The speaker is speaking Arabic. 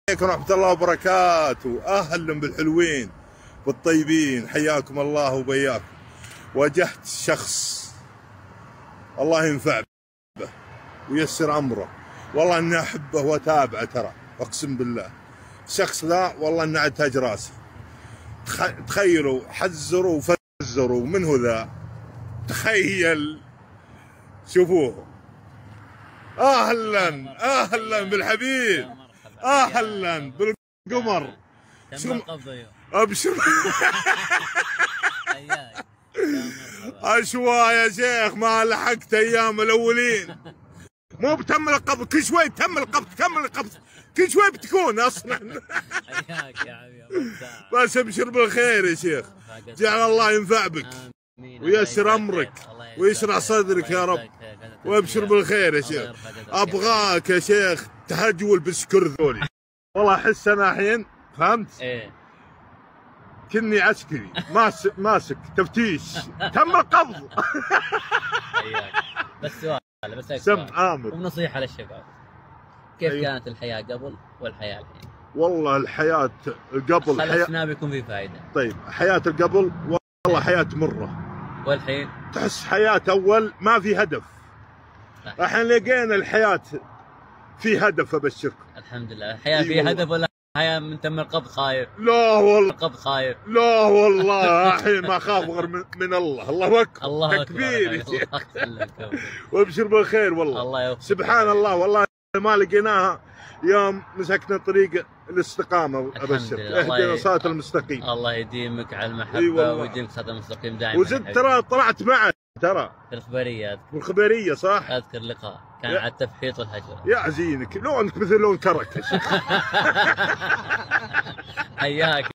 عليكم ورحمة الله وبركاته. أهلا بالحلوين والطيبين، حياكم الله وبياكم. واجهت شخص الله ينفع به ويسر أمره، والله إني أحبه وأتابعه، ترى أقسم بالله الشخص ذا والله إني أعتاج راسه. تخيلوا، حذروا وفزروا، من هو ذا؟ تخيل، شوفوه. أهلا بالحبيب، أهلا بالقمر. أبشر. أشوى يا شيخ، ما لحقت أيام الأولين. مو بتم القبض، كل شوي تم القبض، كمل القبض، كل شوي بتكون أصلا. حياك يا حبيبي. بس ابشر بالخير يا شيخ، جعل الله ينفع بك ويسر أمرك ويشرح صدرك يا رب، وابشر بالخير يا شيخ. أبغاك يا شيخ تهجول بالسكر ذولي، والله أحس أنا الحين فهمت؟ إيه كني عسكري ماسك تفتيش، تم القبض. حياك. بس سؤال، سم آمر ونصيحة للشباب، كيف أيوه. كانت الحياة قبل والحياة الحين؟ والله الحياة قبل خلصنا بيكون في فائدة. طيب، حياة قبل والله حياة مرة، والحين تحس حياة أول ما في هدف. الحين لقينا الحياة في هدف، أبشركم. الحمد لله الحياة في هدف، ولا الحياة من تم القبض خايف؟ لا والله القبض خايف. لا والله الحين ما خاف غير من الله. الله أكبر، الله تكبير يا أكبر. شيخ. الله يسلمك. وابشر بالخير والله. الله يوفقك. سبحان الله، والله ما لقيناها يوم مسكنا طريق الاستقامة. أبشر اهدنا صراط المستقيم. الله يديمك على المحبة ويديمك صراط المستقيم دائما. وزدت ترى طلعت معه ترى في الخبرية، والخبرية صح؟ أذكر لقاء كان على التفحيط والهجرة. يا زينك، لونك مثل لون كرك يا شيخ. حياك.